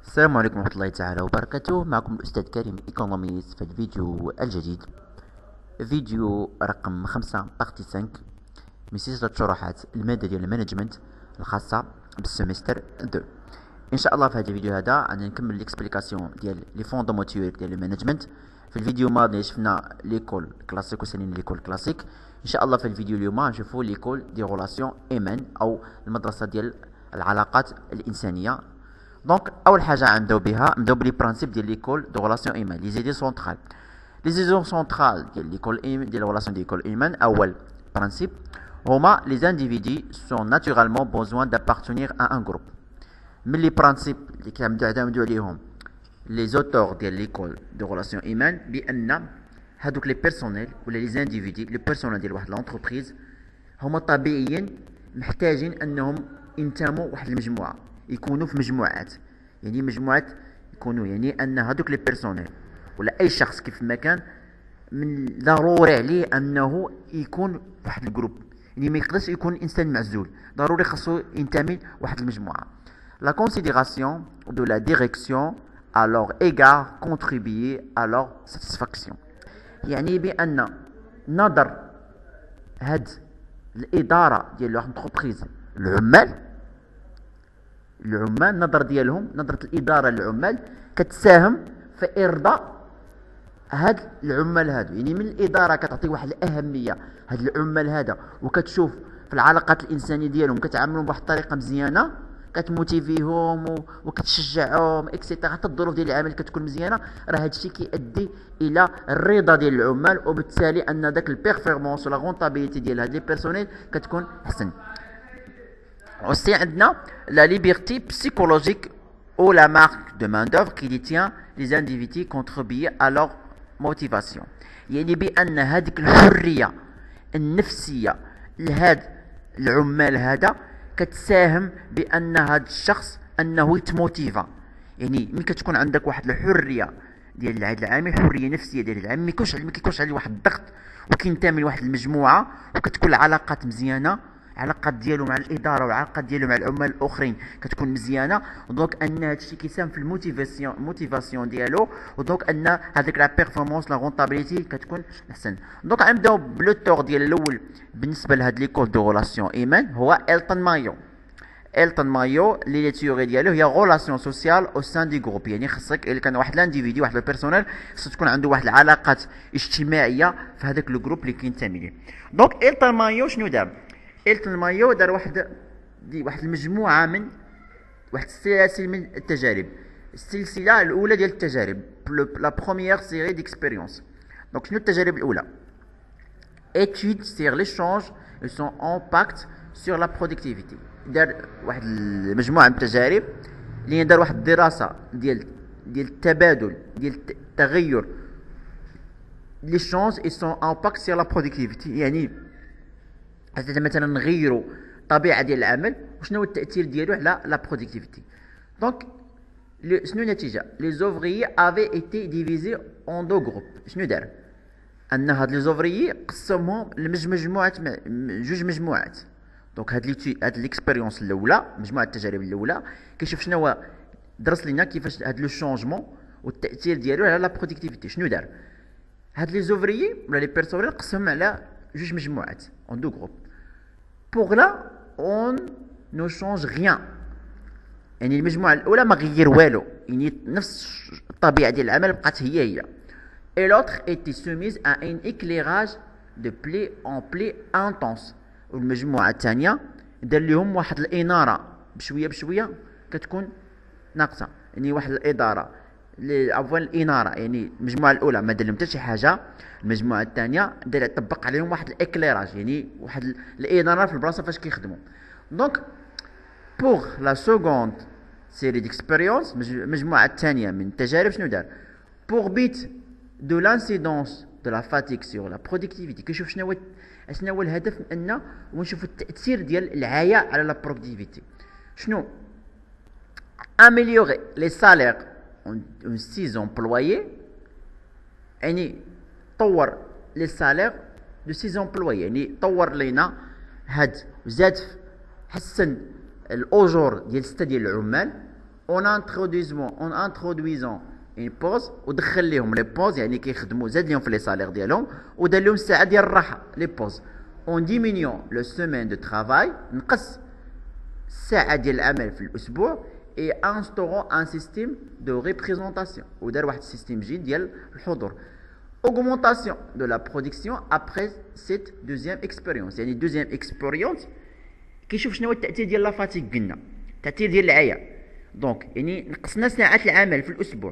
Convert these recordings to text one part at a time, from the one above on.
السلام عليكم ورحمة الله تعالى وبركاته. معكم الأستاذ كريم إيكونوميست في الفيديو الجديد، فيديو رقم 5 بارتي 5 من سلسلة شروحات المادة ديال المانجمنت الخاصة بالسيمستر 2. إن شاء الله في هذا الفيديو هذا غادي نكمل ليكسبليكاسيون ديال لي فوندمون تيوريك ديال المانجمنت. في الفيديو الماضي شفنا ليكول كلاسيك وسالينا ليكول كلاسيك. إن شاء الله في الفيديو اليوم نشوفوا ليكول دي غولاسيون ايمان أو المدرسة ديال العلاقات الإنسانية. دونك اول حاجه نبداو بلي برانسيب ديال ليكول دو غولاسيون ايمان، لي زيدي سونطرال. لي زيدي سونطرال ديال ليكول ايمان، ديال غولاسيون ديال ايمان، اول برانسيب هما لي انديفيدي سون ناتورالمون بوزوان دابارتونير ا ان جروب. من لي برانسيب اللي كنعتمدوا عليهم لي زوتور ديال ليكول دو غولاسيون ايمان بان هادوك لي بيرسونيل ولا لي انديفيدي لي بيرسونيل ديال واحد لونتربريز هما طبيعيا محتاجين انهم ينتموا واحد المجموعه، يكونوا في مجموعات، يعني مجموعات يكونوا، يعني ان هذوك لي بيرسونيل ولا اي شخص كيف ما كان من ضروري عليه انه يكون واحد الجروب، يعني ما يقدرش يكون انسان معزول، ضروري خاصو ينتمي لواحد المجموعه. لا considération de la direction à leur égard contribuer à leur satisfaction، يعني بان نظر هاد الاداره ديال لونتربريز العمال نظر ديالهم، نظرة الإدارة للعمال كتساهم في إرضاء هاد العمال هادو. يعني من الإدارة كتعطي واحد الأهمية هاد العمال هذا، وكتشوف في العلاقات الإنسانية ديالهم كتعاملهم بواحد الطريقة مزيانة، كتموتيفيهم وكتشجعهم اكسيتيرا، حتى الظروف ديال العمل كتكون مزيانة. راه هادشي كيؤدي إلى الرضا ديال العمال، وبالتالي أن داك البيرفورمانس ولا غونطابيليتي ديال هاد لي بيرسونيل كتكون أحسن. Aussi, la liberté psychologique ou la marque de main-d'œuvre qui détient les individus contribuent à leur motivation. يعني بأن هذيك الحرية النفسية لهاد العمال هذا كتساهم بأن هذا الشخص أنه يتموتيفا. يعني ملي كتكون عندك واحد الحرية ديال هذا العامل، حرية نفسية ديال العامل، ما كيكونش عليه واحد الضغط وكينتمي لواحد المجموعة، وكتكون العلاقات مزيانة، العلاقات ديالو مع الاداره والعلاقات ديالو مع العمال الاخرين كتكون مزيانه. ودونك ان هادشي كيساهم في الموتيفاسيون ديالو، ودونك ان هذيك لا بيرفورمانس لا غونطابيليتي كتكون احسن. دونك غنبداو بلو تور ديال الاول بالنسبه لهاد ليكول دو غولاسيون ايمان، هو إلتون مايو. إلتون مايو لي تيوري ديالو هي غولاسيون سوسيال او سان دي جروب، يعني خصك الا كان واحد لانديفيدي واحد البيرسونيل خصو تكون عنده واحد العلاقات اجتماعيه في هذاك الجروب اللي كينتمي ليه. دونك إلتون مايو شنو دار؟ إلتون مايو دار واحد المجموعة من واحد السلاسل من التجارب. السلسلة الأولى ديال التجارب، لا بروميير سيري ديكسبيريونس. دونك شنو التجارب الأولى؟ étude sur l'échange et son impact sur la productivité. دار واحد المجموعة من التجارب اللي دار واحد الدراسة ديال التبادل، ديال التغير l'échange et son impact sur la productivité. يعني مثلا نغيروا الطبيعه ديال العمل وشنو هو التاثير ديالو على لا برودكتيفيتي. دونك شنو النتيجه؟ لي زوفريي افي ايتي ديفيزي اون دو جروب. شنو دار؟ ان هاد لي زوفريي قسمهم لمجموعات، جوج مجموعات. دونك هاد ليكسبيريونس الاولى، مجموعه التجارب الاولى كيشوف شنو هو، درس لنا كيفاش هاد لو شونجمون والتاثير ديالو على لا برودكتيفيتي. شنو دار؟ هاد لي زوفريي ولا لي بيرسونيل قسمهم على جوج مجموعات اون دو جروب. Pour là, on ne change rien. يعني المجموعة الأولى ما غير والو، يعني نفس الطبيعة ديال العمل بقات هي. Et l'autre était soumise à un éclairage de plaie en plaie intense. والمجموعة الثانية دار لهم واحد الإنارة بشوية بشوية كتكون ناقصة، يعني واحد الإدارة عفوا الإنارة. يعني المجموعة الأولى ما دار لهم حتى شي حاجة، المجموعة الثانية طبق عليهم واحد الإكليراج، يعني واحد الإنارة في البلاصة فاش كيخدموا. دونك بوغ لا سكوند سيري ديكسبيريونس، المجموعة الثانية من التجارب شنو دار؟ بوغ بيت دو لانسيدونس دو لا فاتيك سور لا برودكتيفيتي، كيشوف شنو هو الهدف من أن ونشوفوا التأثير ديال العيا على لا برودكتيفيتي. شنو؟ améliorer les salaires en 6 employés، يعني طور لي سالير دو 6 امبلوي، يعني طور لينا هاد زاد حسن الاجور ديال 6 ديال العمال، en introduisant une pause ودخل لهم لي بوز يعني كيخدموا زاد لهم في لي سالير ديالهم ودار لهم الساعه ديال الراحه لي بوز en diminuant le semaine de travail نقص الساعه ديال العمل في الاسبوع et instaurant un système de représentation ودار واحد السيستيم جديد ديال الحضور. Augmentation de la production après cette deuxième expérience يعني deuxième expérience كيشوف شنو هو التاثير ديال لا فاتيك قلنا التاثير ديال العيا دونك يعني نقصنا ساعات العمل في الاسبوع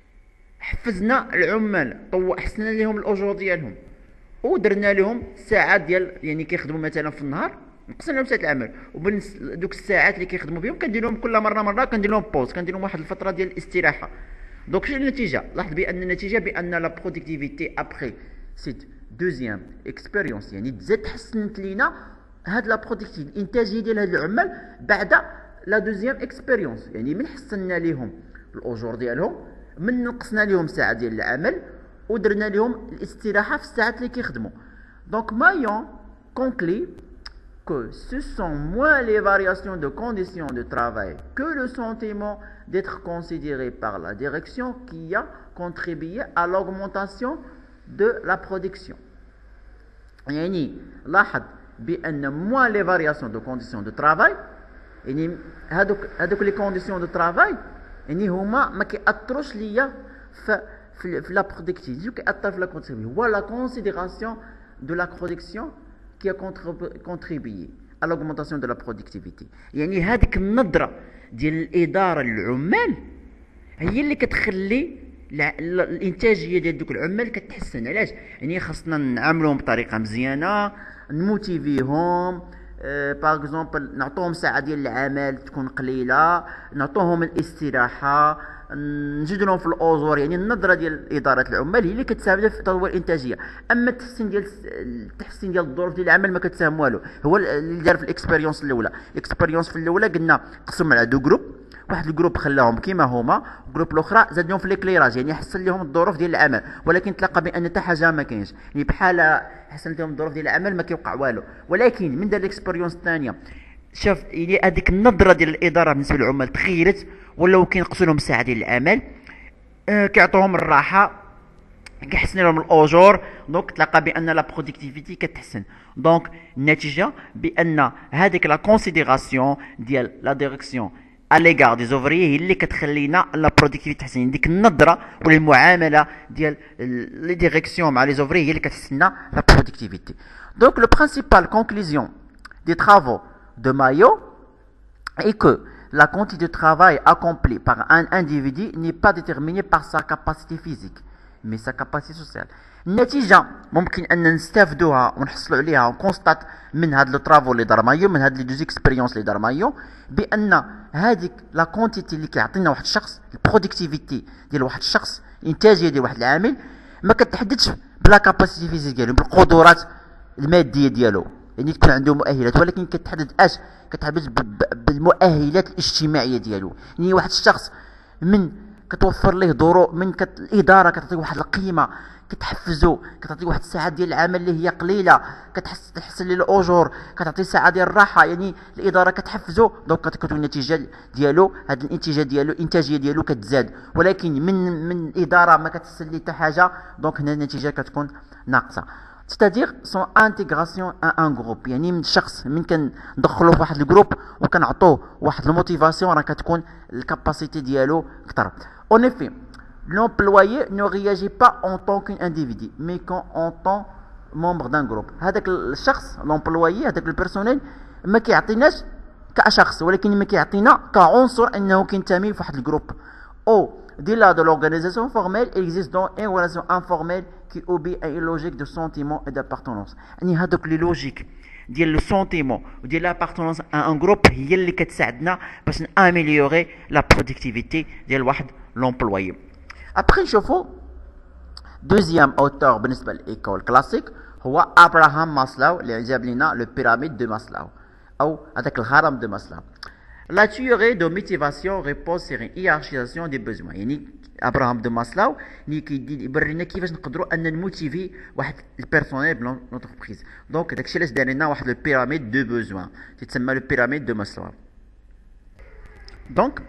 حفزنا العمال حسنا لهم الاجور ديالهم ودرنا لهم ساعات ديال يعني كيخدموا مثلا في النهار نقصنا لهم ساعات العمل دوك الساعات اللي كيخدموا بهم كندير لهم كل مره كندير لهم بوز كندير لهم واحد الفتره ديال الاستراحه. دونك شنو النتيجه؟ لاحظ بان النتيجه بان لا برودكتيفيتي ابري سيت دوزيام اكسبيريونس يعني تزاد تحسنت لينا هاد لا برودكتيف الانتاجيه ديال هاد العمال بعد لا دوزيام اكسبيريونس يعني من حسنا لهم الاجور ديالهم من نقصنا لهم ساعه ديال العمل ودرنا لهم الاستراحه في الساعات اللي كيخدموا. دونك Maillon conclut que ce sont moins les variations de conditions de travail que le sentiment d'être considéré par la direction qui a contribué à l'augmentation de la production. يعني لاحظ بأن moins les variations de conditions de travail يعني هادوك les conditions de travail يعني هما ما كيأثروش ليا في la productivité كيأثر في la productivité هو la considération de la production qui a contribué à l'augmentation de la productivité. يعني هذيك النظرة ديال الإدارة للعمال هي اللي كتخلي الإنتاجية ديال دوك العمال كتحسن. علاش؟ يعني خاصنا نعاملوهم بطريقة مزيانة نموتيفيهم باغ اكزومبل نعطوهم ساعة ديال العمل تكون قليلة نعطوهم الاستراحة نزيد لهم في الاجور. يعني النظره ديال اداره العمال هي اللي كتساهم في تطوير الانتاجيه. اما التحسين ديال الظروف ديال العمل ما كتساهم والو. هو اللي دار في الاكسبيريونس الاولى. الاكسبيريونس في الاولى قلنا قسم على دو جروب واحد الجروب خلاهم كيما هما الجروب الاخرى زاد لهم في ليكليراج يعني حسن لهم الظروف ديال العمل ولكن تلقى بان حتى حاجه ما كاينش يعني بحال حسن لهم الظروف ديال العمل ما كيوقع والو. ولكن من دار الاكسبيريونس الثانيه شاف يعني هذيك النظره ديال الاداره بالنسبه للعمال تغيرت ولاو كينقصوا لهم الساعه ديال العمل كيعطوهم الراحه كيحسن لهم الاجور دونك تلقى بان لا برودكتيفيتي كتحسن. دونك النتيجه بان هذيك لا كونسيديراسيون ديال لا ديريكسيون à l'égard des ouvriers هي اللي كتخلينا لا برودكتيفيتي تحسن. ديك النظره ولا المعامله ديال لي ديريكسيون مع لي زوفري هي اللي كتحسننا لا برودكتيفيتي. دونك لو برينسيبال كونكلوزيون دي travaux de Maillon est que la quantité de travail accomplie par un individu n'est pas déterminée par sa capacité physique mais sa capacité sociale. النتيجة ممكن أن نستافدوها ونحصلوا عليها ونكونستات من هاد لو طرافو اللي دار مايو من هاد لي دوز اكسبيريونس اللي دار مايو بأن هاديك لا كونتيتي اللي كيعطينا واحد الشخص البرودكتيفيتي ديال واحد الشخص الإنتاجية ديال واحد العامل ما كتحددش بلا كاباسيتي فيزيك ديالو بالقدرات المادية ديالو يعني تكون عنده مؤهلات ولكن كتحدد كتحدد بالمؤهلات الاجتماعية ديالو. يعني واحد الشخص من كتوفر ليه ظروف من الاداره كتعطيه واحد القيمه كتحفزو كتعطيه واحد الساعه ديال العمل اللي هي قليله تحسن ليه الاجور كتعطيه ساعه ديال الراحه يعني الاداره كتحفزو دونك كتكون النتيجه ديالو هاد الانتاجيه ديالو كتزاد. ولكن من الاداره ما كتحسن ليه حتى حاجه دونك هنا النتيجه كتكون ناقصه. c'est-à-dire son intégration à un groupe يعني من شخص من كندخلوه في واحد الجروب وكنعطوه واحد الموتيفاسيون راه كتكون الكاباسيتي ديالو اكثر. En effet, l'employé ne réagit pas en tant qu'individu, mais en tant membre d'un groupe. هذاك الشخص l'employé هذاك البيرسونيل ما كيعطيناش كشخص ولكن ما كيعطينا كعنصر انه كينتمي في واحد الجروب. Au-delà de l'organisation formelle, il existe donc une relation informelle qui obéit à une logique de sentiment et d'appartenance. يعني هذوك لي لوجيك ديال لو سونتيمون وديال لابارتونونس ان جروب هي اللي كتساعدنا باش ناميليوري لا برودكتيفيتي ديال واحد لومبلويي. ابخي نشوفوا دوزيام اوتور بالنسبه للايكول كلاسيك هو ابراهام ماسلو اللي جاب لنا لو بيراميد دو ماسلو او هذاك الهرم دو ماسلو. La théorie de motivation repose sur une hiérarchisation des besoins. يعني ابراهام دو ماسلو اللي كيبر لنا كيفاش نقدروا ان نموتيفي واحد البيرسونيل بلون لونتربريز. دونك داكشي علاش دار لنا واحد لو بيراميد دو بوزوان تسمى لو بيراميد دو ماسلو. دونك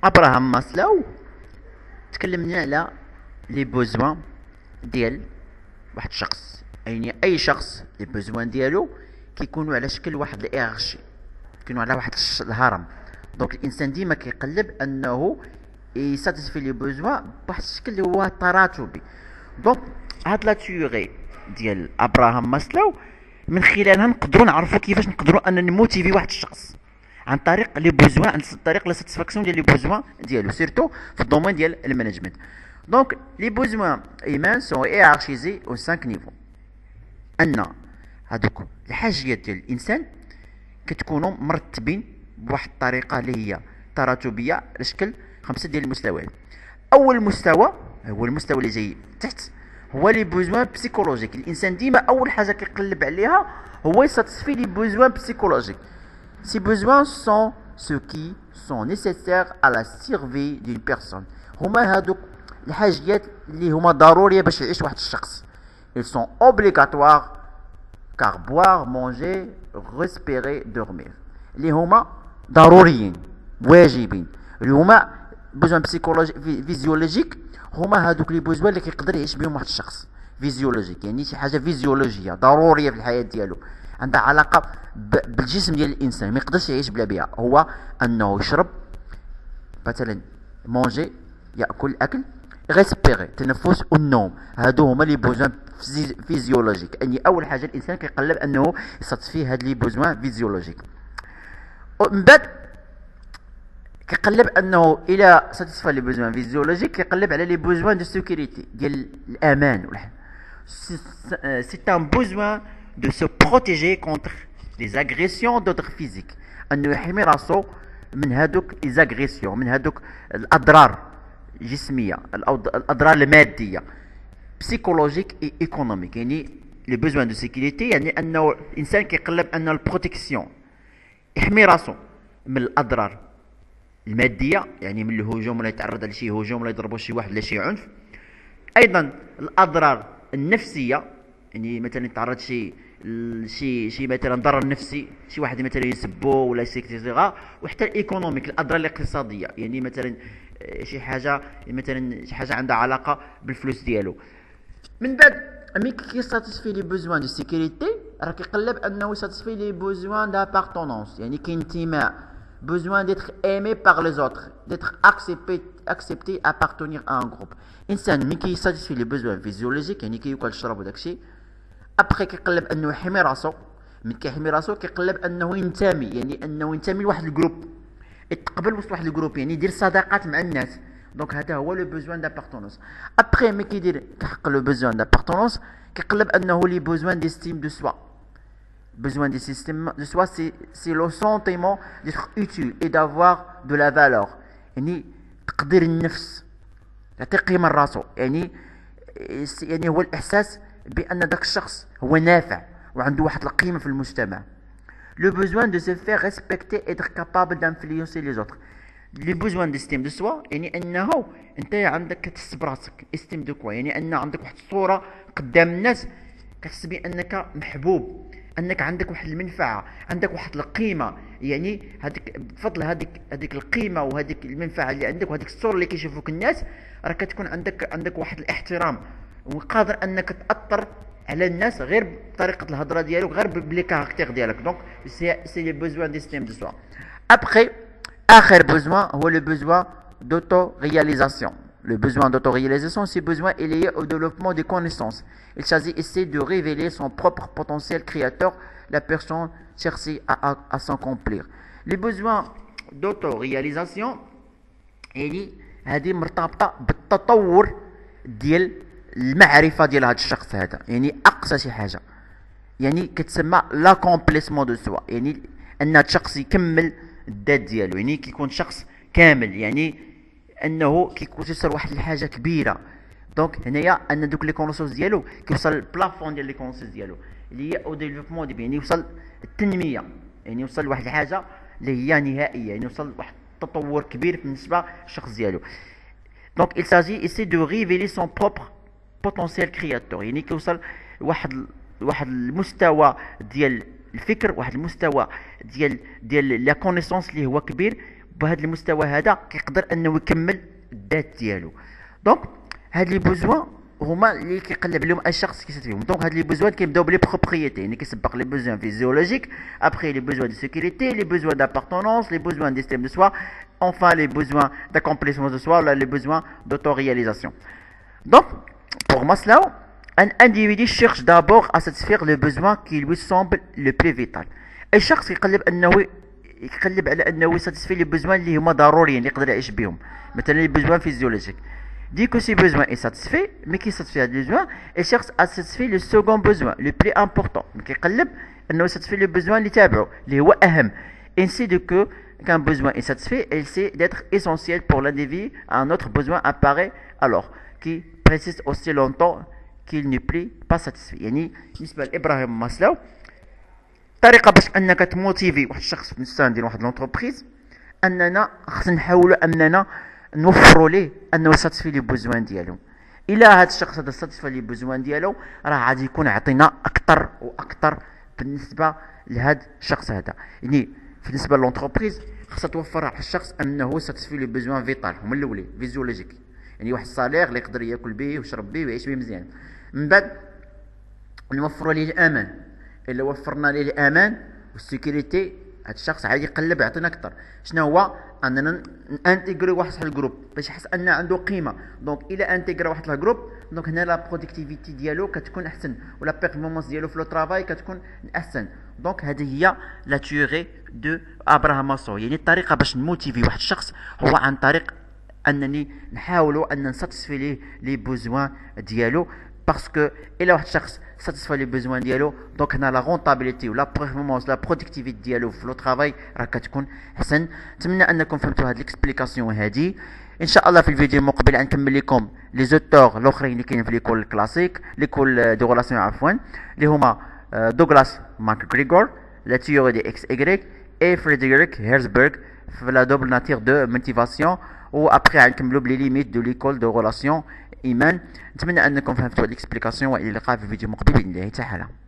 ابراهام ماسلو تكلمنا على لي بوزوان ديال واحد الشخص، يعني اي شخص لي بوزوان ديالو كيكونوا على شكل واحد الإيرارشي، كيكونوا على واحد الهرم. دونك الانسان ديما كيقلب انه يساتيسفي لي بوزوان بواحد الشكل اللي هو تراتبي. دونك هاد لا تيوري ديال ابراهام ماسلو من خلالها نقدروا نعرفوا كيفاش نقدروا ان نموتيفي واحد الشخص عن طريق لي بوزوان، عن طريق لا ساتيسفاكسيون ديال لي بوزوان ديالو، سيرتو في الدومين ديال المانجمنت. دونك لي بوزوان ايمان سون ايارشيزي او 5 نيفو، ان هذوك الحاجيات ديال الانسان كتكونوا مرتبين بواحد الطريقه اللي هي تراتبيه على شكل 5 ديال المستويات. اول مستوى هو المستوى اللي جاي تحت، هو لي بوزوان بسيكولوجيك. الانسان ديما اول حاجه كيقلب عليها هو يساتسفي لي بوزوان بسيكولوجيك. Ces besoins sont ceux qui sont nécessaires à la survie d'une personne. هما هادوك الحاجيات اللي هما ضروريه باش يعيش واحد الشخص. Ils sont obligatoires car boire, manger, respirer, dormir. اللي هما ضروريين واجبين، اللي هما بوزوان فيزيولوجيك. هما هادوك لي بوزوان اللي كيقدر يعيش بهم واحد الشخص فيزيولوجيك، يعني شي حاجه فيزيولوجيه ضروريه في الحياه ديالو، عندها علاقه بالجسم ديال الانسان، ما يقدرش يعيش بلا بها. هو انه يشرب مثلا، مونجي ياكل اكل، ريسبيري تنفس، والنوم. هادو هما لي بوزوان فيزيولوجيك، يعني اول حاجه الانسان كيقلب انه يساتسفي هاد لي بوزوان فيزيولوجيك. ومن بعد كيقلب انه الى ساتيسفا لي بوزوان فيزيولوجيك كيقلب على لي بوزوان دو سيكوريتي ديال الامان. سي ان بوزوان de se protéger contre les agressions d'autres physiques، انه يحمي راسو من هادوك les agressions، من هادوك الاضرار الجسميه، الاضرار الماديه، psychologique et économique. يعني les besoins de sécurité يعني انه الانسان كيقلب ان البروتيكسيون يحمي راسو من الاضرار الماديه، يعني من الهجوم ولا يتعرض لشي هجوم ولا يضربوا شي واحد ولا شي عنف. ايضا الاضرار النفسيه، يعني مثلا يتعرض شي مثلا ضرر نفسي، شي واحد مثلا يسبو ولا سيكتيزيغا. وحتى الايكونوميك، الاضرار الاقتصاديه، يعني مثلا شي حاجه عندها علاقه بالفلوس ديالو. من بعد ملي كيساتيسفي لي بوزوان دو سيكوريتي راه كيقلب انه يساتيسفي لي بوزوان دابارتونونس، يعني كانتماء، besoin d'être aimé par les autres, d'être accepté appartenir à un groupe. انسان ملي كيساتيسفي لي بوزوان فيزيولوجيك، يعني كياكل يشرب وداكشي، ابخي كيقلب انه يحمي راسو. ملي كيحمي راسو كيقلب انه ينتمي، يعني انه ينتمي لواحد الجروب، يتقبل وسط واحد الجروب، يعني يدير صداقات مع الناس. دونك هذا هو لو بوزوان دابارتونونس. ابخي ملي كيحقق لو بوزوان دابارتونونس كيقلب انه لي بوزوان ديستيم دو سوا. Besoin du système de soi, c'est le sentiment d'être utile et d'avoir de la valeur. يعني تقدير النفس، يعطي قيمة لراسو، يعني هو الإحساس بأن داك الشخص هو نافع وعنده واحد القيمة في المجتمع. Le besoin de se faire respecter et être capable d'influencer les autres. Les besoins d'estime de soi يعني أنه أنت عندك كتحس براسك، estime de quoi يعني أن عندك واحد الصورة قدام الناس كتحس بأنك محبوب، انك عندك واحد المنفعه، عندك واحد القيمه، يعني هذيك بفضل هذيك القيمه وهذيك المنفعه اللي عندك وهذيك الصوره اللي كيشوفوك الناس، راه كتكون عندك واحد الاحترام، وقادر انك تاثر على الناس غير بطريقه الهضره ديالك، غير بلي كاركتير ديالك. دونك سي لي بوزوان ديستيم دو سوا. ابخي اخر بوزوان هو لو بوزوان دوتو رياليزاسيون. Le besoin d'autoréalisation, c'est besoin est lié au développement des connaissances. Il s'agit ici de révéler son propre potentiel créateur, la personne chercher à s'accomplir. Les besoins d'autoréalisation, هذه مرتبطة بالتطور ديال المعرفة ديال هذا الشخص هذا، يعني أقصى شي حاجة، يعني كتسمى لاكومبليسمون دو سوا، يعني أن الشخص يكمل الذات ديالو، يعني كيكون شخص كامل، يعني انه كيوصل واحد الحاجه كبيره. دونك هنايا ان دوك لي كونسونس ديالو كيوصل البلافون ديال لي كونسونس ديالو اللي هي او ديفلوبمون ديال، يعني يوصل التنميه، يعني يوصل لواحد الحاجه اللي هي نهائيه، يعني يوصل لواحد التطور كبير بالنسبه للشخص ديالو. دونك il s'agit ici de révéler son propre potentiel créateur، يعني كيوصل واحد المستوى ديال الفكر، واحد المستوى ديال لا كونيسونس اللي هو كبير، بهذا المستوى هذا كيقدر انه يكمل الذات ديالو. دونك هاد لي بوزوان هما اللي كيقلب عليهم الشخص كيسد فيهم. دونك هاد لي بوزوان كيبداو بلي بروبريتي، يعني كيسبق لي بوزوان فيزيولوجيك، ابخي لي بوزوان دو سيكوريتي، لي بوزوان دابارتونونس، لي بوزوان ديستيم دو سوا، enfin les besoins d'accomplissement de soi, les besoins d'autoréalisation. Donc, pour Maslow, un individu cherche d'abord à satisfaire le besoin qui lui semble le plus vital. الشخص يقلب على انه يساتسفي لي بوزوان اللي هما ضروريين اللي يقدر يعيش بهم، مثلا لي بوزوان فيزيولوجيك. دي كو سي بوزوان اي ساتسفي، مي كي ساتسفي هاد لي بوزوان الشخص اساتسفي لو سكون بوزوان لو بلي امبورطون، كيقلب انه يساتسفي لي بوزوان اللي تابعو اللي هو اهم. ainsi de que qu'un besoin est satisfait, il sait d'être essentiel pour l'individu, un autre besoin apparaît alors qui persiste aussi longtemps qu'il n'est plus pas satisfait. يعني بالنسبه لابراهيم ماسلو طريقه باش انك تموتيفي واحد الشخص في السان ديال واحد لونتربريز، اننا خصنا نحاولوا اننا نوفروا ليه انه يساتسفي لي بوزوان ديالو. الى هذا الشخص هذا ساتسفي لي بوزوان ديالو راه غادي يكون عطينا اكثر واكثر بالنسبه لهذا الشخص هذا. يعني بالنسبه لونتربريز خصها توفر على الشخص انه ساتسفي لي بوزوان فيتال هما الاولين فيزيولوجيك، يعني واحد الصالير اللي يقدر ياكل به ويشرب به ويعيش به مزيان. من بعد نوفروا ليه الامان، الا وفرنا ليه الامان والسيكوريتي هذا الشخص عادي يقلب يعطينا اكثر. شنو هو؟ اننا انتيغري واحد الجروب باش يحس ان عنده قيمه. دونك الى انتيغري واحد الجروب دونك هنا لا برودكتيفيتي ديالو كتكون احسن ولا بيرفورمانس ديالو في لو ترافاي كتكون احسن. دونك هذه هي لا تيوري دو ابراهام ماسلو. يعني الطريقه باش نموتيفي واحد الشخص هو عن طريق انني نحاولوا ان نساتسفي ليه لي بوزوان ديالو، باسكو الى واحد الشخص ساتسفي لي بوزوان ديالو دونك هنا لا رونطابيليتي ولا بيرفورمانس لا برودكتيفيتي ديالو في لو ترافاي راه كتكون احسن. نتمنى انكم فهمتوا هاد ليكسبليكاسيون هادي. ان شاء الله في الفيديو المقبل غنكمل لكم لي زوتور الاخرين اللي كاينين في ليكول كلاسيك ليكول دو ريلاسيون عفوا اللي هما دوغلاس ماك غريغور لا تيوري دي اكس ايغريك اي فريدريك هيرزبرغ في لا دوبل ناتير دو موتيفاسيون. و ابري غنكملوا بلي ليميت دو ليكول دو ريلاسيون ايمان. نتمنى انكم فهمتوا هاد ليكسبليكاسيون والى اللقاء في الفيديو المقبل باذن الله تعالى.